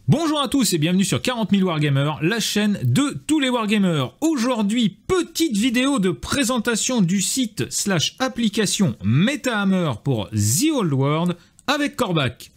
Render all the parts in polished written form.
Bonjour à tous et bienvenue sur 40 000 Wargamers, la chaîne de tous les Wargamers. Aujourd'hui, petite vidéo de présentation du site / application MetaHammer pour The Old World avec Corbac.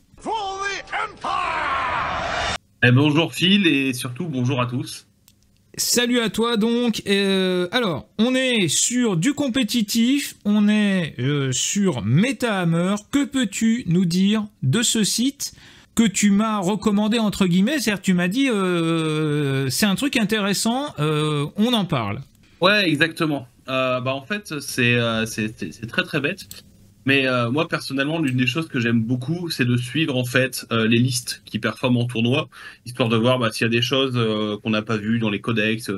Bonjour Phil et surtout bonjour à tous. Salut à toi donc. Alors, on est sur du compétitif, on est sur MetaHammer. Que peux-tu nous dire de ce site que tu m'as recommandé entre guillemets? C'est-à-dire tu m'as dit c'est un truc intéressant, on en parle. Ouais, exactement. En fait, c'est très très bête. Mais moi personnellement, l'une des choses que j'aime beaucoup, c'est de suivre en fait les listes qui performent en tournoi, histoire de voir s'il y a des choses qu'on n'a pas vues dans les codex,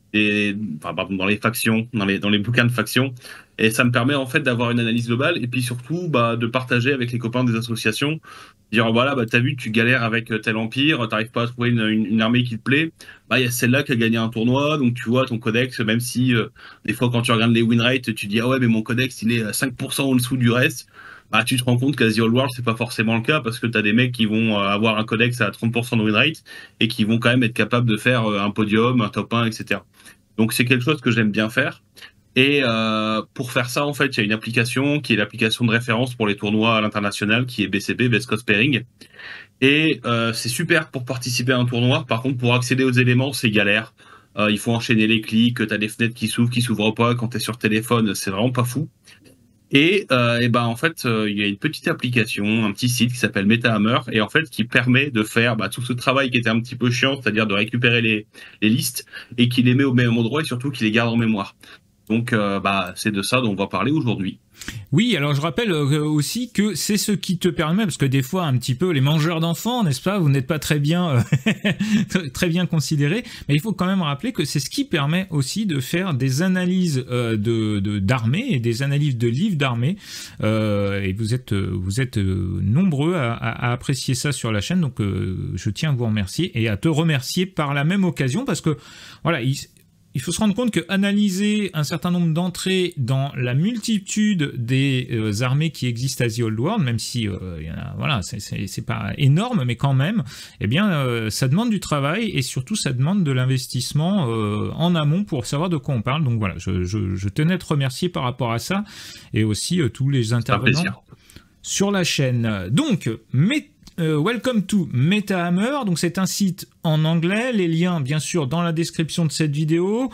dans les factions, dans les bouquins de factions. Et ça me permet en fait d'avoir une analyse globale et puis surtout de partager avec les copains des associations. Dire voilà, t'as vu, tu galères avec tel empire, t'arrives pas à trouver une armée qui te plaît. Il y a celle-là qui a gagné un tournoi, donc tu vois ton codex, même si des fois quand tu regardes les win rates, tu dis ah ouais, mais mon codex il est à 5% en dessous du reste. Tu te rends compte qu'à The Old World, c'est pas forcément le cas parce que t'as des mecs qui vont avoir un codex à 30% de win rate et qui vont quand même être capables de faire un podium, un top 1, etc. Donc c'est quelque chose que j'aime bien faire. Et pour faire ça, en fait, il y a une application qui est l'application de référence pour les tournois à l'international, qui est BCP, Best Coast Pairing. Et c'est super pour participer à un tournoi. Par contre, pour accéder aux éléments, c'est galère. Il faut enchaîner les clics, t'as des fenêtres qui s'ouvrent pas. Quand t'es sur téléphone, c'est vraiment pas fou. Et en fait, il y a une petite application, un petit site qui s'appelle MetaHammer, et en fait, qui permet de faire tout ce travail qui était un petit peu chiant, c'est-à-dire de récupérer les listes, et qui les met au même endroit, et surtout qui les garde en mémoire. Donc, c'est de ça dont on va parler aujourd'hui. Oui, alors je rappelle aussi que c'est ce qui te permet, parce que des fois, un petit peu, les mangeurs d'enfants, n'est-ce pas, vous n'êtes pas très bien, très bien considérés, mais il faut quand même rappeler que c'est ce qui permet aussi de faire des analyses d'armées et des analyses de livres d'armées, et vous êtes nombreux à apprécier ça sur la chaîne, donc je tiens à vous remercier et à te remercier par la même occasion, parce que voilà, il faut se rendre compte que analyser un certain nombre d'entrées dans la multitude des armées qui existent à The Old World, même si c'est pas énorme, mais quand même, ça demande du travail et surtout ça demande de l'investissement en amont pour savoir de quoi on parle. Donc voilà, je tenais à te remercier par rapport à ça et aussi tous les intervenants sur la chaîne. Donc, welcome to MetaHammer, donc c'est un site en anglais, les liens bien sûr dans la description de cette vidéo.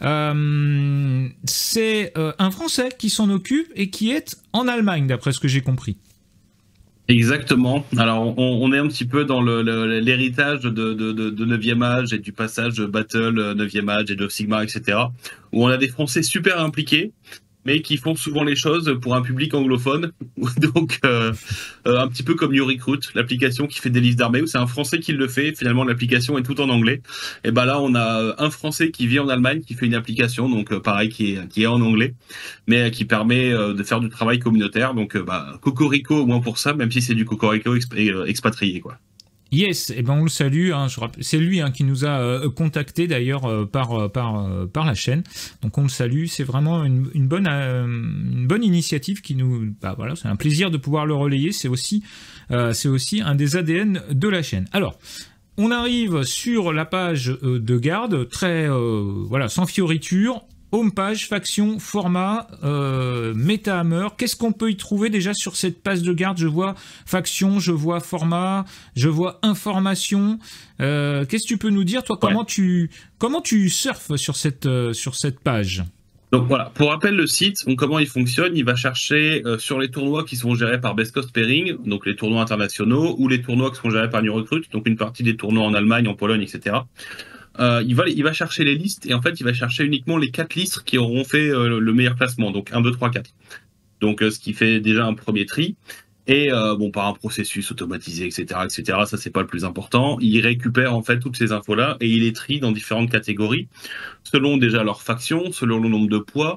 C'est un Français qui s'en occupe et qui est en Allemagne d'après ce que j'ai compris. Exactement, alors on est un petit peu dans l'héritage de 9e âge et du passage Battle, 9e âge et de Sigmar, etc. où on a des Français super impliqués, mais qui font souvent les choses pour un public anglophone. Donc, un petit peu comme New Recruit, l'application qui fait des listes d'armées, où c'est un Français qui le fait. Finalement, l'application est tout en anglais. Et là, on a un Français qui vit en Allemagne, qui fait une application, donc pareil, qui est en anglais, mais qui permet de faire du travail communautaire. Donc, cocorico au moins pour ça, même si c'est du cocorico expatrié, quoi. Yes, on le salue, hein, c'est lui qui nous a contacté d'ailleurs par la chaîne, donc on le salue, c'est vraiment une bonne initiative qui nous, voilà, c'est un plaisir de pouvoir le relayer, c'est aussi un des ADN de la chaîne. Alors, on arrive sur la page de garde, très, sans fioriture. Homepage, faction, format, MetaHammer. Qu'est-ce qu'on peut y trouver déjà sur cette page de garde? Je vois faction, je vois format, je vois information. Qu'est-ce que tu peux nous dire, toi? Comment tu surfes sur cette page? Donc voilà, pour rappel, le site, comment il fonctionne, il va chercher sur les tournois qui sont gérés par Best Coast Pairing, donc les tournois internationaux, ou les tournois qui sont gérés par New Recruit, donc une partie des tournois en Allemagne, en Pologne, etc. Il va chercher les listes et en fait il va chercher uniquement les 4 listes qui auront fait le meilleur classement, donc 1, 2, 3, 4. Donc ce qui fait déjà un premier tri. Et par un processus automatisé, etc., ça c'est pas le plus important. Il récupère en fait toutes ces infos-là et il les trie dans différentes catégories, selon déjà leur faction, selon le nombre de points,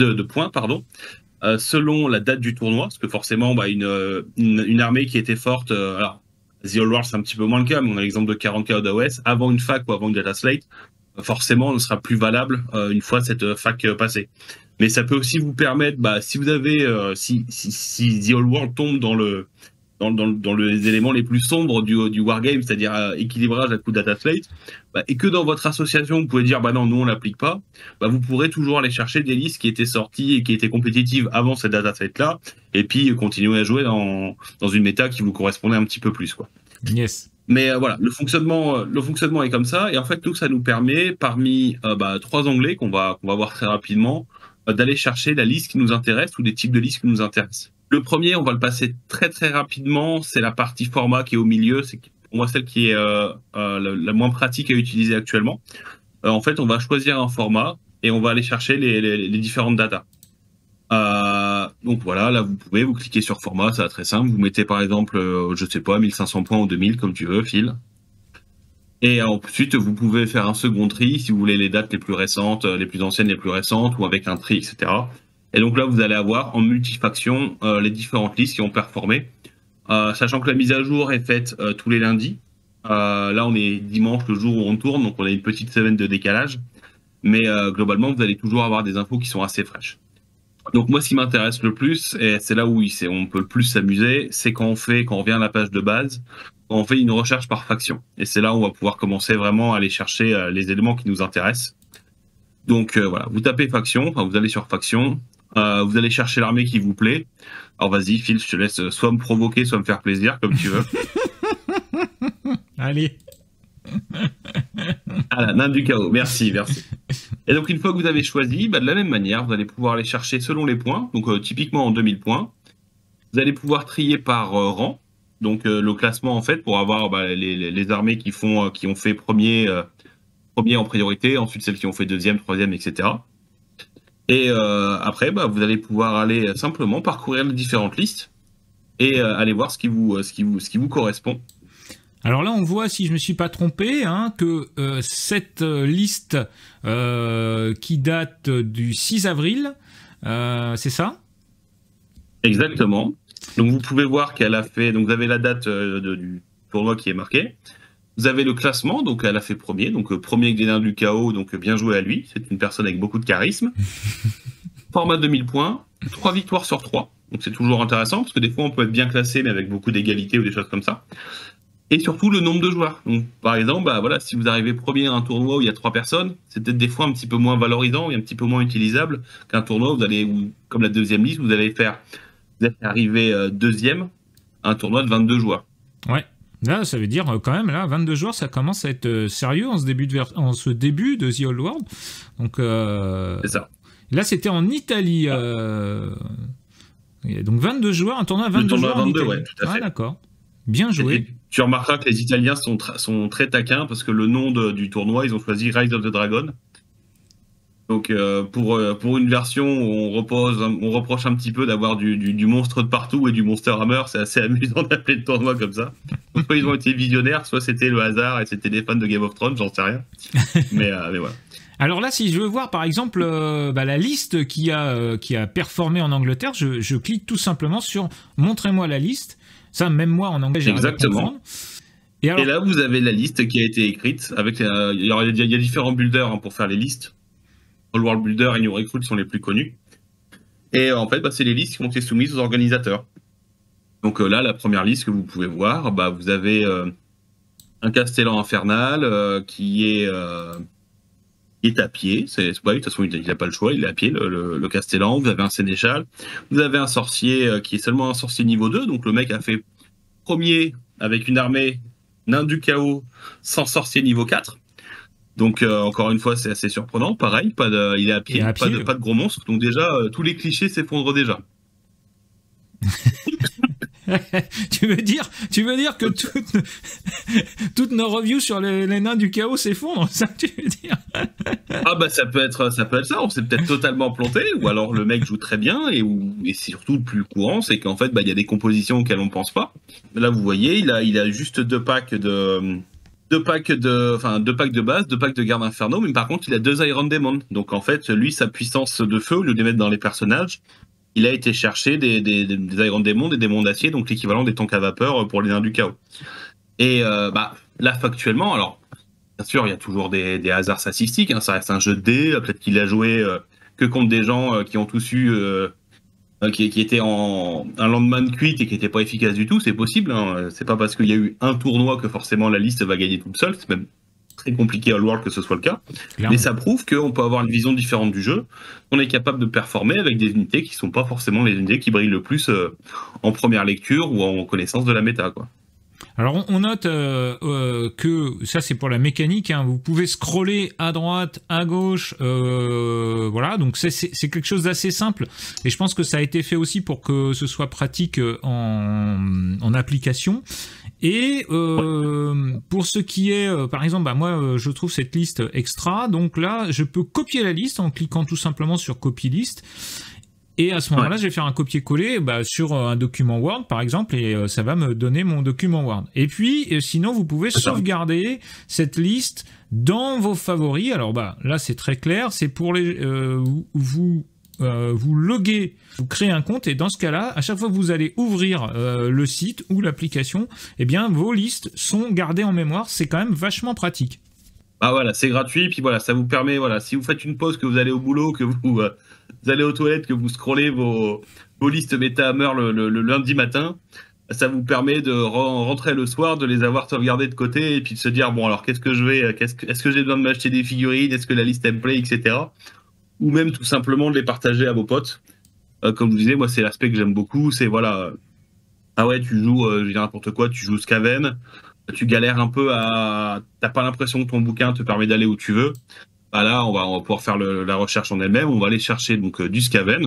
selon la date du tournoi, parce que forcément une armée qui était forte, alors The Old World, c'est un petit peu moins le cas, mais on a l'exemple de 40K d'AOS, avant une fac ou avant une data slate, forcément, ne sera plus valable une fois cette fac passée. Mais ça peut aussi vous permettre, si vous avez, si The Old World tombe dans dans les éléments les plus sombres du wargame, c'est-à-dire équilibrage à coup de data slate, et que dans votre association, vous pouvez dire, bah non, nous on l'applique pas, vous pourrez toujours aller chercher des listes qui étaient sorties et qui étaient compétitives avant cette data slate-là, et puis continuer à jouer dans une méta qui vous correspondait un petit peu plus, quoi. Yes. Mais voilà, le fonctionnement est comme ça, et en fait, tout ça nous permet, parmi 3 onglets qu'on va voir très rapidement, d'aller chercher la liste qui nous intéresse ou des types de listes qui nous intéressent. Le premier, on va le passer très très rapidement, c'est la partie format qui est au milieu, c'est pour moi celle qui est la moins pratique à utiliser actuellement. En fait, on va choisir un format et on va aller chercher les différentes datas. Donc voilà, là vous cliquez sur format, c'est très simple, vous mettez par exemple, je sais pas, 1500 points ou 2000 comme tu veux, Phil. Et ensuite, vous pouvez faire un second tri si vous voulez les dates les plus récentes, les plus anciennes, les plus récentes, ou avec un tri, etc. Et donc là, vous allez avoir en multifaction les différentes listes qui ont performé. Sachant que la mise à jour est faite tous les lundis. Là, on est dimanche, le jour où on tourne, donc on a une petite semaine de décalage. Mais globalement, vous allez toujours avoir des infos qui sont assez fraîches. Donc moi, ce qui m'intéresse le plus, et c'est là où on peut le plus s'amuser, c'est quand on revient à la page de base, quand on fait une recherche par faction. Et c'est là où on va pouvoir commencer vraiment à aller chercher les éléments qui nous intéressent. Donc voilà, vous tapez faction, vous allez sur faction, vous allez chercher l'armée qui vous plaît. Alors vas-y, Phil, je te laisse soit me provoquer, soit me faire plaisir, comme tu veux. Allez. Ah, la nain du chaos, merci. Et donc, une fois que vous avez choisi, de la même manière, vous allez pouvoir les chercher selon les points, donc typiquement en 2000 points. Vous allez pouvoir trier par rang, donc le classement en fait, pour avoir les armées qui ont fait premier en priorité, ensuite celles qui ont fait deuxième, troisième, etc. Et après, vous allez pouvoir aller simplement parcourir les différentes listes et aller voir ce qui vous correspond. Alors là, on voit, si je me suis pas trompé, que cette liste qui date du 6 avril, c'est ça ? Exactement. Donc vous pouvez voir qu'elle a fait. Donc vous avez la date du tournoi qui est marquée. Vous avez le classement, donc elle a fait premier, donc premier avec des nains du chaos, donc bien joué à lui. C'est une personne avec beaucoup de charisme. Format 2000 points, 3 victoires sur 3. Donc c'est toujours intéressant parce que des fois on peut être bien classé mais avec beaucoup d'égalité ou des choses comme ça. Et surtout le nombre de joueurs. Donc, par exemple, si vous arrivez premier à un tournoi où il y a 3 personnes, c'est peut-être des fois un petit peu moins valorisant et un petit peu moins utilisable qu'un tournoi où comme la deuxième liste, vous allez arriver deuxième à un tournoi de 22 joueurs. Ouais. Là, ça veut dire quand même, là, 22 joueurs, ça commence à être sérieux en ce début de The Old World. Donc, c'est ça. Là, c'était en Italie. Donc 22 joueurs, un tournoi à 22 joueurs. 22, en Italie. ouais, tout à fait. Ah, d'accord. Bien joué. Et tu remarqueras que les Italiens sont très taquins parce que le nom du tournoi, ils ont choisi Rise of the Dragon. Donc pour une version où on reproche un petit peu d'avoir du monstre de partout et du Monster Hammer, c'est assez amusant d'appeler le tournoi comme ça. Donc, soit ils ont été visionnaires, soit c'était le hasard et c'était des fans de Game of Thrones, j'en sais rien. Mais voilà. Alors là, si je veux voir par exemple la liste qui a performé en Angleterre, je clique tout simplement sur « Montrez-moi la liste ». Ça, même moi en anglais, j'arrive à comprendre. Et là, vous avez la liste qui a été écrite. Il y a différents builders pour faire les listes. All World Builder et New Recruit sont les plus connus. Et en fait, c'est les listes qui ont été soumises aux organisateurs. Donc là, la première liste que vous pouvez voir, vous avez un Castellan infernal qui est à pied. De toute façon, il n'a pas le choix, il est à pied, le Castellan. Vous avez un Sénéchal. Vous avez un sorcier qui est seulement un sorcier niveau 2. Donc le mec a fait premier avec une armée nain du chaos sans sorcier niveau 4. Donc encore une fois, c'est assez surprenant. Pareil, il est à pied, pas de gros monstres. Donc déjà, tous les clichés s'effondrent déjà. tu veux dire que toutes nos reviews sur les nains du chaos s'effondrent, ça tu veux dire? Ça peut être ça. On s'est peut-être totalement planté, ou alors le mec joue très bien, et surtout le plus courant, c'est qu'en fait, il y a des compositions auxquelles on pense pas. Là, vous voyez, il a juste 2 packs de base, 2 packs de garde inferno, mais par contre, il a 2 Iron Demon. Donc en fait, lui, sa puissance de feu, au lieu de les mettre dans les personnages, il a été chercher des Iron Demon, des démons d'acier, donc l'équivalent des tanks à vapeur pour les nains du chaos. Et là, factuellement, alors, bien sûr, il y a toujours des hasards statistiques, ça reste un jeu de dés, peut-être qu'il a joué que contre des gens qui ont tous eu qui était en un lendemain de cuite et qui n'était pas efficace du tout, c'est possible. Hein. C'est pas parce qu'il y a eu un tournoi que forcément la liste va gagner toute seule. C'est même très compliqué à World que ce soit le cas. Clairement. Mais ça prouve qu'on peut avoir une vision différente du jeu. On est capable de performer avec des unités qui sont pas forcément les unités qui brillent le plus en première lecture ou en connaissance de la méta, quoi. Alors on note que ça c'est pour la mécanique, hein, vous pouvez scroller à droite, à gauche, voilà, donc c'est quelque chose d'assez simple et je pense que ça a été fait aussi pour que ce soit pratique en application. Et pour ce qui est, par exemple, bah moi je trouve cette liste extra, donc là je peux copier la liste en cliquant tout simplement sur copie liste. Et à ce moment-là, je vais faire un copier-coller sur un document Word, par exemple, et ça va me donner mon document Word. Et puis, sinon, vous pouvez sauvegarder cette liste dans vos favoris. Alors, bah, là, c'est très clair. C'est pour les vous loguez, vous créez un compte, et dans ce cas-là, à chaque fois que vous allez ouvrir le site ou l'application, eh bien, vos listes sont gardées en mémoire. C'est quand même vachement pratique. Ah voilà, c'est gratuit, puis voilà, ça vous permet, voilà, si vous faites une pause, que vous allez au boulot, que vous allez aux toilettes, que vous scrollez vos listes MetaHammer le lundi matin, ça vous permet de rentrer le soir, de les avoir sauvegardées de côté, et puis de se dire, bon alors qu'est-ce que je vais, est-ce que j'ai besoin de m'acheter des figurines, est-ce que la liste me plaît, etc. Ou même tout simplement de les partager à vos potes. Comme je vous disais, moi c'est l'aspect que j'aime beaucoup, c'est voilà, ah ouais, tu joues, je dis n'importe quoi, tu joues Skaven, tu galères un peu t'as pas l'impression que ton bouquin te permet d'aller où tu veux. Bah là, on va pouvoir faire la recherche en elle-même. On va aller chercher donc du Skaven.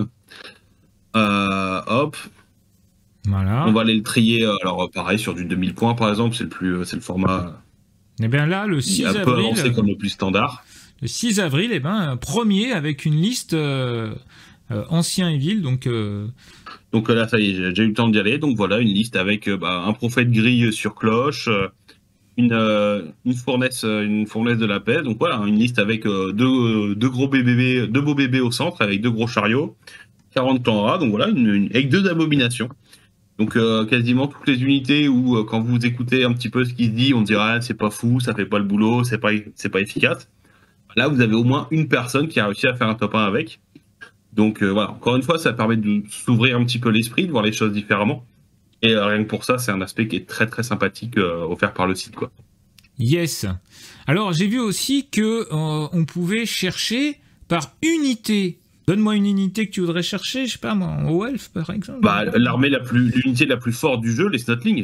Hop. Voilà. On va aller le trier. Alors pareil sur du 2000 points par exemple, c'est le format. Et bien là, le 6 avril. Un peu avancé comme le plus standard. Le 6 avril, eh ben premier avec une liste ancien et ville, donc. Donc là, ça y est, j'ai eu le temps d'y aller. Donc voilà, une liste avec un prophète gris sur cloche, une fournaise de la paix. Donc voilà, une liste avec deux beaux bébés au centre, avec 2 gros chariots, 40 clans rats. Donc voilà, avec 2 abominations. Donc quasiment toutes les unités où quand vous écoutez un petit peu ce qui se dit, on dirait ah, c'est pas fou, ça fait pas le boulot, c'est pas efficace. Là, vous avez au moins une personne qui a réussi à faire un top 1 avec. Donc voilà, encore une fois, ça permet de s'ouvrir un petit peu l'esprit, de voir les choses différemment. Et rien que pour ça, c'est un aspect qui est très très sympathique offert par le site, quoi. Yes. Alors j'ai vu aussi que on pouvait chercher par unité. Donne-moi une unité que tu voudrais chercher, je sais pas moi, en Elf par exemple. Bah l'unité la plus forte du jeu, les Snotlings.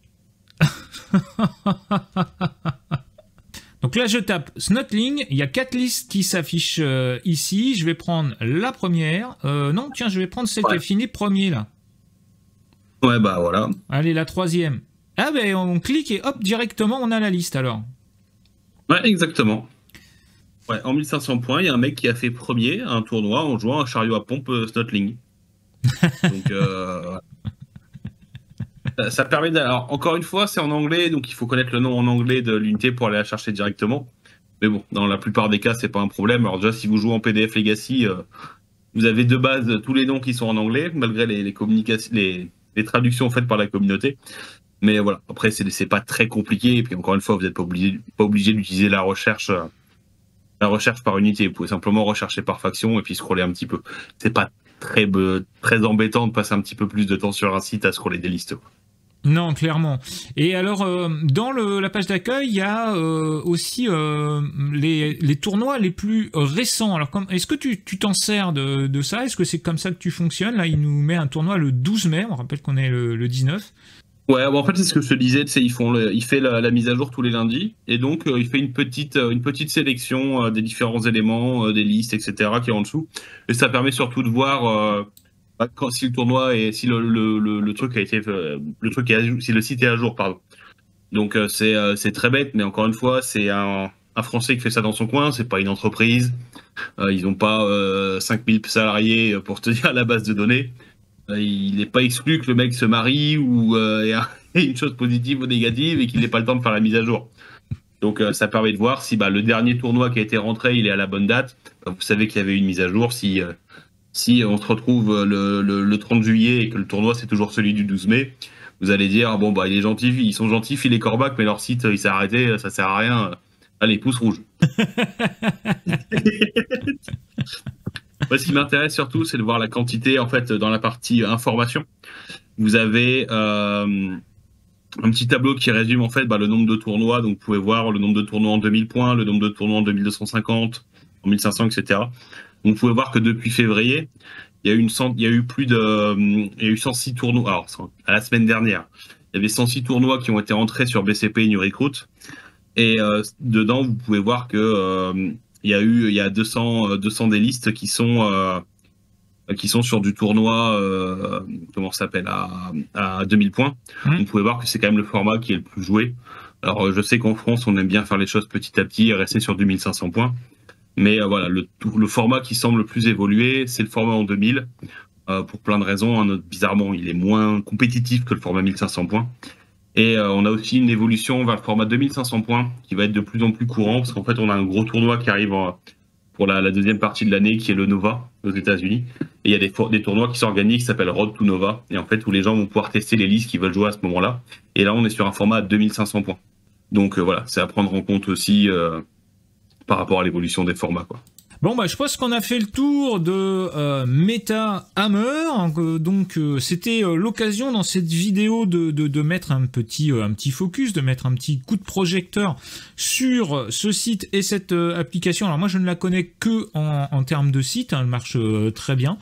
Donc là, je tape Snotling, il y a 4 listes qui s'affichent ici. Je vais prendre la première. Non, tiens, je vais prendre celle qui est finie premier, là. Ouais, bah voilà. Allez, la 3e. Ah ben, on clique et hop, directement, on a la liste, alors. Ouais, exactement. Ouais, en 1500 points, il y a un mec qui a fait premier un tournoi en jouant un chariot à pompe Snotling. Donc, ça permet alors encore une fois, c'est en anglais, donc il faut connaître le nom en anglais de l'unité pour aller la chercher directement. Mais bon, dans la plupart des cas, c'est pas un problème. Alors déjà, si vous jouez en PDF Legacy, vous avez de base tous les noms qui sont en anglais, malgré les communications, les traductions faites par la communauté. Mais voilà, après, c'est pas très compliqué. Et puis encore une fois, vous n'êtes pas obligé d'utiliser la recherche par unité. Vous pouvez simplement rechercher par faction et puis scroller un petit peu. C'est pas très embêtant de passer un petit peu plus de temps sur un site à scroller des listes. Non, clairement. Et alors, dans la page d'accueil, il y a aussi les tournois les plus récents. Alors, est-ce que tu t'en sers de ça? Est-ce que c'est comme ça que tu fonctionnes? Là, il nous met un tournoi le 12 mai. On rappelle qu'on est le 19. Ouais, bon, en fait, c'est ce que je te disais. Il fait la mise à jour tous les lundis. Et donc, il fait une petite sélection des différents éléments, des listes, etc. qui est en dessous. Et ça permet surtout de voir... si le tournoi et si le truc a été si le site est à jour, pardon. Donc c'est très bête, mais encore une fois, c'est un Français qui fait ça dans son coin, c'est pas une entreprise. Ils n'ont pas 5000 salariés pour tenir la base de données. Il n'est pas exclu que le mec se marie ou ait une chose positive ou négative et qu'il n'ait pas le temps de faire la mise à jour. Donc ça permet de voir si le dernier tournoi qui a été rentré, il est à la bonne date. Vous savez qu'il y avait une mise à jour. Si on se retrouve le 30 juillet et que le tournoi c'est toujours celui du 12 mai, vous allez dire bon il est gentil, ils sont gentils, Phil et Corbac, mais leur site il s'est arrêté, ça sert à rien. Allez, pouce rouge. Moi, ce qui m'intéresse surtout, c'est de voir la quantité, en fait, dans la partie information. Vous avez un petit tableau qui résume, en fait, le nombre de tournois. Donc, vous pouvez voir le nombre de tournois en 2000 points, le nombre de tournois en 2250, en 1500, etc. Donc, vous pouvez voir que depuis février, il y a eu plus de, il y a eu 106 tournois. Alors, à la semaine dernière, il y avait 106 tournois qui ont été rentrés sur BCP et New Recruit. Et dedans, vous pouvez voir que il y a 200 des listes qui sont sur du tournoi, comment ça s'appelle, à 2000 points. Vous pouvez voir que c'est quand même le format qui est le plus joué. Alors, je sais qu'en France, on aime bien faire les choses petit à petit et rester sur du 1500 points. Mais voilà, le format qui semble le plus évoluer, c'est le format en 2000, pour plein de raisons. Hein. Bizarrement, il est moins compétitif que le format 1500 points. Et on a aussi une évolution vers le format 2500 points, qui va être de plus en plus courant, parce qu'en fait, on a un gros tournoi qui arrive pour la deuxième partie de l'année, qui est le Nova, aux États-Unis. Et il y a des tournois qui s'organisent, qui s'appellent Road to Nova, et en fait, où les gens vont pouvoir tester les listes qu'ils veulent jouer à ce moment-là. Et là, on est sur un format à 2500 points. Donc voilà, c'est à prendre en compte aussi par rapport à l'évolution des formats, quoi. Bon, je pense qu'on a fait le tour de Meta Hammer. Donc, c'était l'occasion dans cette vidéo de mettre un petit focus, de mettre un petit coup de projecteur sur ce site et cette application. Alors moi, je ne la connais que en termes de site. Hein, elle marche très bien.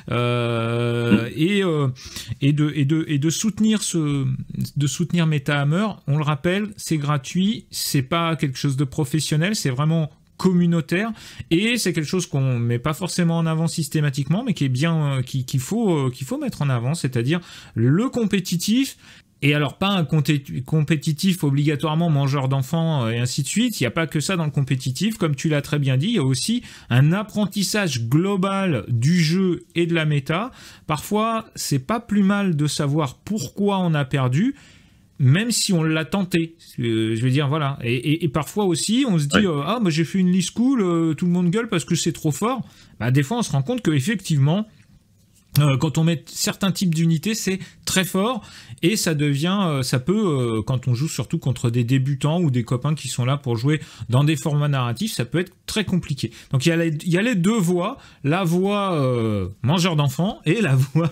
Et de soutenir Meta Hammer. On le rappelle, c'est gratuit. C'est pas quelque chose de professionnel. C'est vraiment communautaire, et c'est quelque chose qu'on met pas forcément en avant systématiquement, mais qui est bien, qu'il faut mettre en avant, c'est-à-dire le compétitif. Et alors, pas un compétitif obligatoirement mangeur d'enfants et ainsi de suite. Il n'y a pas que ça dans le compétitif. Comme tu l'as très bien dit, il y a aussi un apprentissage global du jeu et de la méta. Parfois, c'est pas plus mal de savoir pourquoi on a perdu, même si on l'a tenté. Je veux dire, voilà. Et parfois aussi, on se dit, moi j'ai fait une liste cool, tout le monde gueule parce que c'est trop fort. Des fois, on se rend compte qu'effectivement, quand on met certains types d'unités, c'est très fort, et ça devient, ça peut, quand on joue surtout contre des débutants ou des copains qui sont là pour jouer dans des formats narratifs, ça peut être très compliqué. Donc il y a les deux voies, la voie mangeur d'enfants et la voie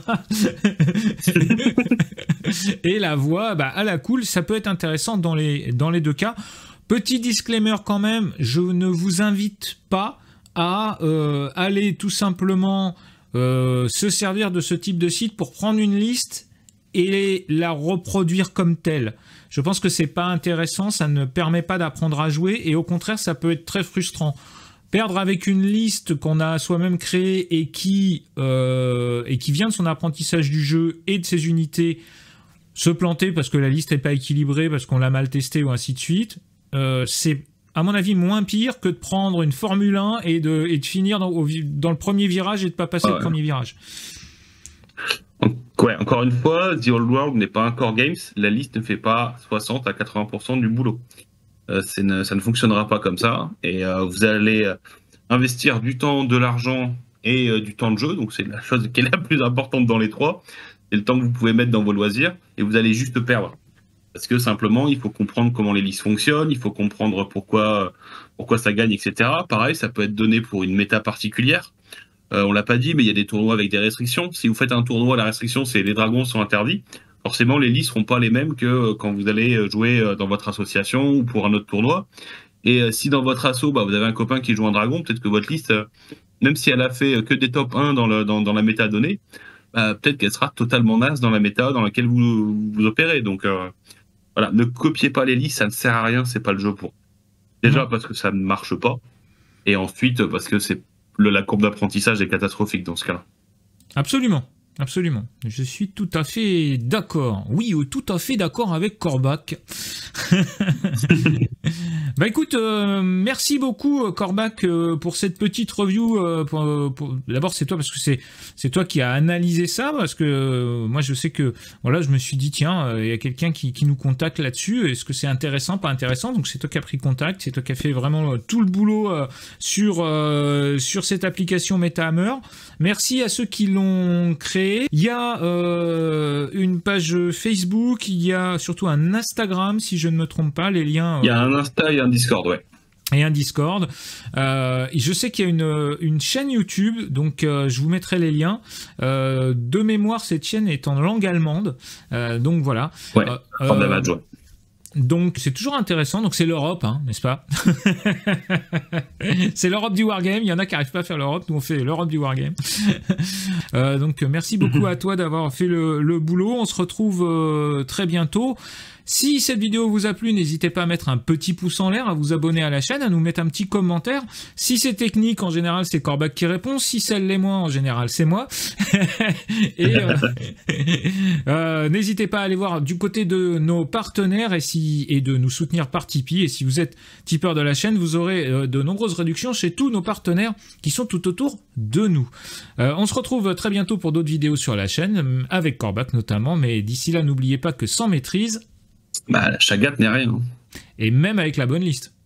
et la voie à la cool. Ça peut être intéressant dans les deux cas. Petit disclaimer quand même, je ne vous invite pas à aller tout simplement se servir de ce type de site pour prendre une liste et la reproduire comme telle. Je pense que c'est pas intéressant, ça ne permet pas d'apprendre à jouer, et au contraire, ça peut être très frustrant. Perdre avec une liste qu'on a soi-même créée et qui vient de son apprentissage du jeu et de ses unités, se planter parce que la liste n'est pas équilibrée, parce qu'on l'a mal testée ou ainsi de suite, c'est à mon avis moins pire que de prendre une Formule 1 et de finir dans le premier virage et de pas passer le premier virage. Ouais, encore une fois, The Old World n'est pas un core games. La liste ne fait pas 60 à 80% du boulot. Ça ne fonctionnera pas comme ça. Et vous allez investir du temps, de l'argent et du temps de jeu. Donc c'est la chose qui est la plus importante dans les trois. C'est le temps que vous pouvez mettre dans vos loisirs. Et vous allez juste perdre. Parce que simplement, il faut comprendre comment les listes fonctionnent, il faut comprendre pourquoi ça gagne, etc. Pareil, ça peut être donné pour une méta particulière. On l'a pas dit, mais il y a des tournois avec des restrictions. Si vous faites un tournoi, la restriction, c'est les dragons sont interdits. Forcément, les listes seront pas les mêmes que quand vous allez jouer dans votre association ou pour un autre tournoi. Et si dans votre asso, vous avez un copain qui joue un dragon, peut-être que votre liste, même si elle a fait que des top 1 dans la méta donnée, peut-être qu'elle sera totalement naze dans la méta dans laquelle vous opérez. Donc, voilà, ne copiez pas les listes, ça ne sert à rien, c'est pas le jeu pour. Déjà parce que ça ne marche pas, et ensuite parce que la courbe d'apprentissage est catastrophique dans ce cas-là. Absolument. Absolument. Je suis tout à fait d'accord. Oui, tout à fait d'accord avec Corbac. Écoute, merci beaucoup Corbac pour cette petite review. D'abord, c'est toi parce que c'est toi qui as analysé ça, parce que moi je sais que voilà, je me suis dit tiens, il y a quelqu'un qui nous contacte là-dessus. Est-ce que c'est intéressant, pas intéressant? Donc c'est toi qui as pris contact, c'est toi qui as fait vraiment tout le boulot sur cette application Meta Hammer. Merci à ceux qui l'ont créé. Il y a une page Facebook, il y a surtout un Instagram, si je ne me trompe pas, les liens... Il y a un Insta et un Discord, ouais. et un Discord. Je sais qu'il y a une chaîne YouTube, donc je vous mettrai les liens. De mémoire, cette chaîne est en langue allemande, donc voilà. Ouais, ouais. Donc c'est toujours intéressant, donc c'est l'Europe, hein, n'est-ce pas? C'est l'Europe du Wargame, il y en a qui n'arrivent pas à faire l'Europe, nous on fait l'Europe du Wargame. Donc merci beaucoup à toi d'avoir fait le boulot, on se retrouve très bientôt. Si cette vidéo vous a plu, n'hésitez pas à mettre un petit pouce en l'air, à vous abonner à la chaîne, à nous mettre un petit commentaire. Si c'est technique, en général, c'est Corbac qui répond. Si ça l'est moins, en général, c'est moi. Et n'hésitez pas à aller voir du côté de nos partenaires et de nous soutenir par Tipeee. Et si vous êtes tipeur de la chaîne, vous aurez de nombreuses réductions chez tous nos partenaires qui sont tout autour de nous. On se retrouve très bientôt pour d'autres vidéos sur la chaîne, avec Corbac notamment. Mais d'ici là, n'oubliez pas que sans maîtrise, la chagate n'est rien. Et même avec la bonne liste.